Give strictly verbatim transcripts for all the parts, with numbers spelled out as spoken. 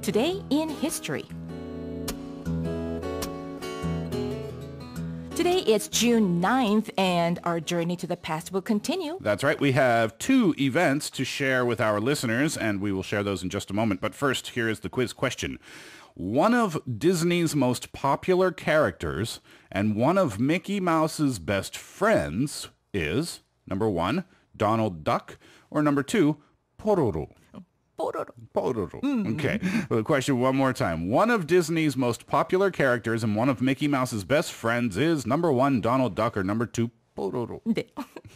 Today in History. Today is June ninth, and our journey to the past will continue. That's right. We have two events to share with our listeners, and we will share those in just a moment. But first, here is the quiz question. One of Disney's most popular characters and one of Mickey Mouse's best friends is, number one, Donald Duck, or number two, Pororo. Pororo. Pororo. Mm. Okay. Well, the question one more time. One of Disney's most popular characters and one of Mickey Mouse's best friends is number one, Donald Duck, or number two, Pororo. 네.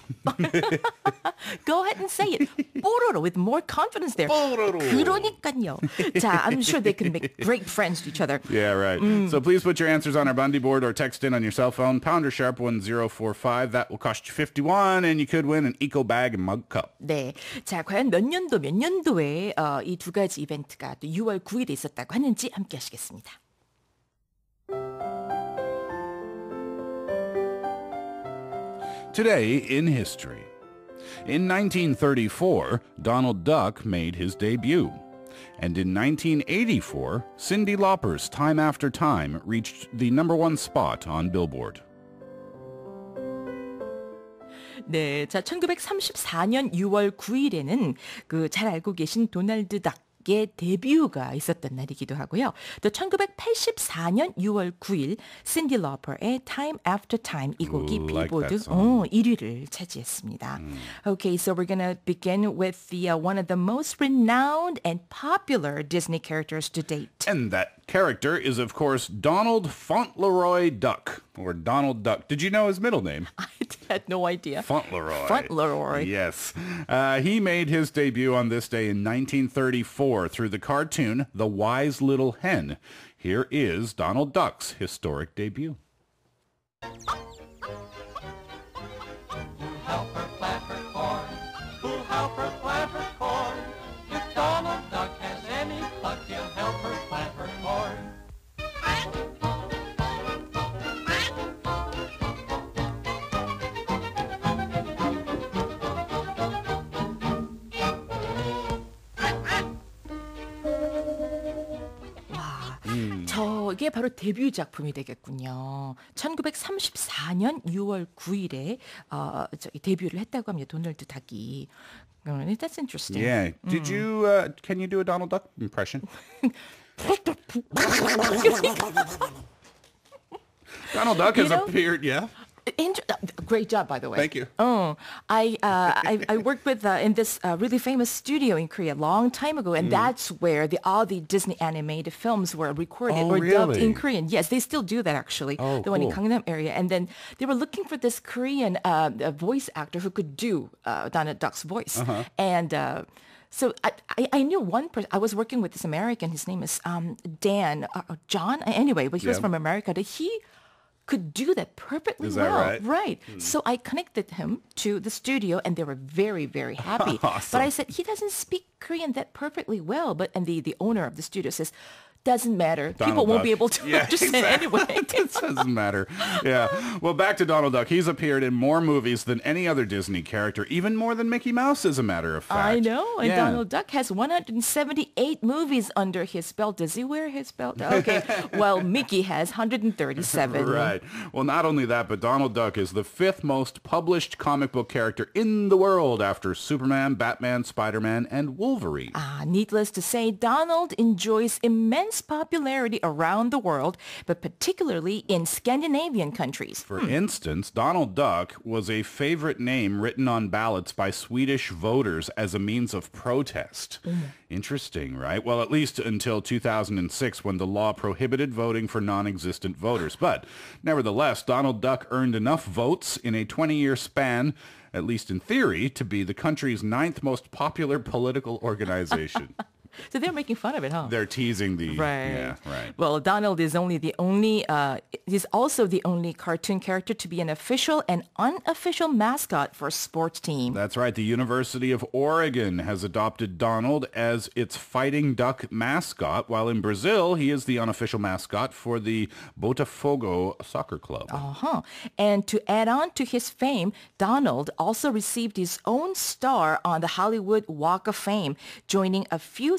Go ahead and say it. Pororo with more confidence there. Pororo. 그러니까요. 자, I'm sure they can make great friends to each other. Yeah, right. Mm. So please put your answers on our Bundy board or text in on your cell phone, pounder sharp one zero four five. That will cost you fifty-one, and you could win an eco bag and mug cup. 네. 자, 과연 몇 년도 몇 년도에 어, 이 두 가지 이벤트가 또 유월 구일에 있었다고 하는지 함께 하시겠습니다. Today in history. In nineteen thirty-four, Donald Duck made his debut. And in nineteen eighty-four, Cyndi Lauper's Time After Time reached the number one spot on Billboard. 네, 자 천구백삼십사년 유월 구일에는 그 잘 알고 계신 도널드 닥 의 데뷔가 있었던 날이기도 하고요. 또 천구백팔십사년 유월 구일 신디 러퍼의 Time After Time 이 곡이 Ooh, like 빌보드 that song. 어, 일 위를 차지했습니다. Mm. Okay, so we're gonna begin with the uh, one of the most renowned and popular Disney characters to date. And that character is, of course, Donald Fauntleroy Duck, or Donald Duck. Did you know his middle name? I had no idea. Fauntleroy. Fauntleroy. Yes. Uh, he made his debut on this day in nineteen thirty-four through the cartoon The Wise Little Hen. Here is Donald Duck's historic debut. Who'll help her plant her corn? Who'll help her plant her corn? If Donald Duck has any pluck, he'll help her plant her corn. 저게 바로 데뷔 작품이 되겠군요. 천구백삼십사년 유월 구일에 어, 저기 데뷔를 했다고 합니다. 도널드 닥이. That's interesting. Yeah. Did mm. you, uh, can you do a Donald Duck impression? Donald Duck has you know, appeared, yeah. Inter- Great job, by the way. Thank you. Oh, I uh, I, I worked with uh, in this uh, really famous studio in Korea a long time ago, and mm. that's where the, all the Disney animated films were recorded oh, or really? dubbed in Korean. Yes, they still do that actually. Oh, the one in cool. Gangnam area, and then they were looking for this Korean uh, voice actor who could do uh, Donald Duck's voice, uh-huh. and. Uh, So I, I, I knew one person. I was working with this American. His name is um, Dan, uh, John. Anyway, but he was Yeah. from America. That he could do that perfectly Is that well. right? Right. Mm. So I connected him to the studio, and they were very, very happy. Awesome. But I said he doesn't speak Korean that perfectly well. But and the the owner of the studio says, doesn't matter. Donald People won't Duck. be able to Yeah, understand exactly. anyway. It doesn't matter. Yeah. Well, back to Donald Duck. He's appeared in more movies than any other Disney character, even more than Mickey Mouse, as a matter of fact. I know. And yeah. Donald Duck has one hundred seventy-eight movies under his belt. Does he wear his belt? Okay. Well, Mickey has one hundred thirty-seven. Right. Well, not only that, but Donald Duck is the fifth most published comic book character in the world after Superman, Batman, Spider-Man, and Wolverine. Ah, needless to say, Donald enjoys immense popularity around the world, but particularly in Scandinavian countries. For hmm. instance, Donald Duck was a favorite name written on ballots by Swedish voters as a means of protest. Mm. Interesting, right? Well, at least until two thousand six, when the law prohibited voting for non-existent voters. But nevertheless, Donald Duck earned enough votes in a twenty-year span, at least in theory, to be the country's ninth most popular political organization. So they're making fun of it, huh? They're teasing the... Right. Yeah, right. Well, Donald is only the only, uh, he's also the only cartoon character to be an official and unofficial mascot for a sports team. That's right. The University of Oregon has adopted Donald as its fighting duck mascot, while in Brazil, he is the unofficial mascot for the Botafogo Soccer Club. Uh-huh. And to add on to his fame, Donald also received his own star on the Hollywood Walk of Fame, joining a few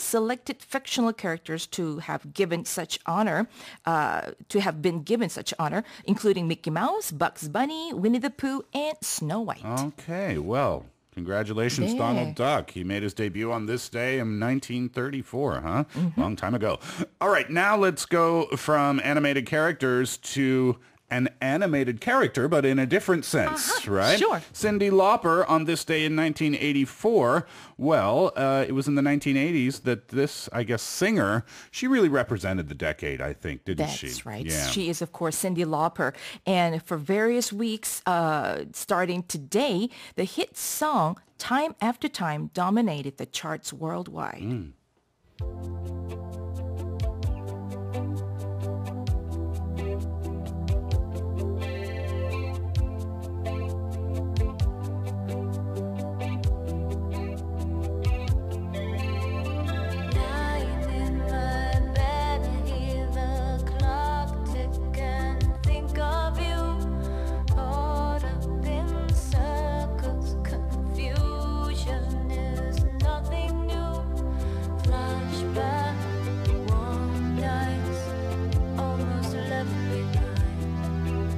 selected fictional characters to have given such honor, uh, to have been given such honor, including Mickey Mouse, Bugs Bunny, Winnie the Pooh, and Snow White. Okay, well, congratulations, 네. Donald Duck. He made his debut on this day in nineteen thirty-four, huh? Long time ago. All right, now let's go from animated characters to an animated character, but in a different sense, Uh-huh, right? sure. Cyndi Lauper on this day in nineteen eighty-four. Well, uh, it was in the nineteen eighties that this, I guess, singer, she really represented the decade, I think, didn't That's she? right. Yeah. She is, of course, Cyndi Lauper. And for various weeks, uh, starting today, the hit song Time After Time dominated the charts worldwide. Mm. Lying in my bed, I hear the clock tick and think of you. Caught up in circles, confusion is nothing new. Flashback, warm nights, almost left behind.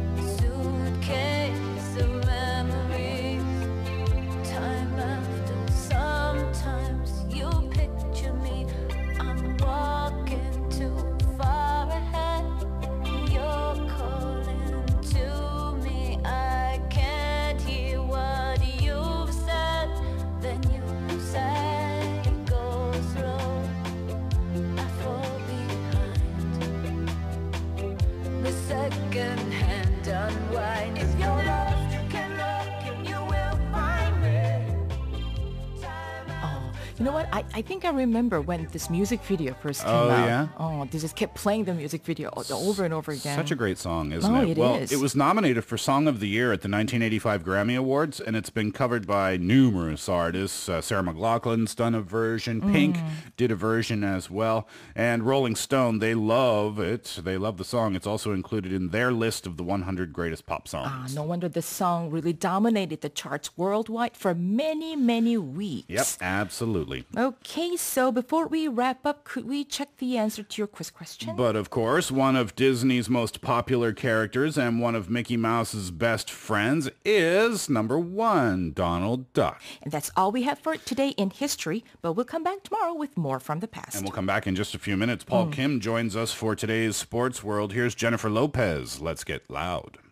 Suitcase of memories. Time after, sometimes you picture me. I'm walking too far ahead. You're calling to me. I can't hear what you've said. Then you say, go slow. I fall behind. The second hand unwind. If you're lost, you can look and you will find me. Time Oh, you know what? I, I think I remember when this music video first came Oh, out. yeah? Oh, they just kept playing the music video o- over and over again. Such a great song, isn't Oh, it? it well, is. it was nominated for Song of the Year at the nineteen eighty-five Grammy Awards, and it's been covered by numerous artists. Uh, Sarah McLachlan's done a version. Pink Mm. did a version as well. And Rolling Stone, they love it. They love the song. It's also included in their list of the one hundred greatest pop songs. Ah, no wonder this song really dominated the charts worldwide for many, many weeks. Yep, absolutely. Okay, so before we wrap up, could we check the answer to your quiz question? But of course, one of Disney's most popular characters and one of Mickey Mouse's best friends is number one, Donald Duck. And that's all we have for today in history, but we'll come back tomorrow with more from the past. And we'll come back in just a few minutes. Paul Kim joins us for today's Sports World. Here's Jennifer Lopez. Let's get loud.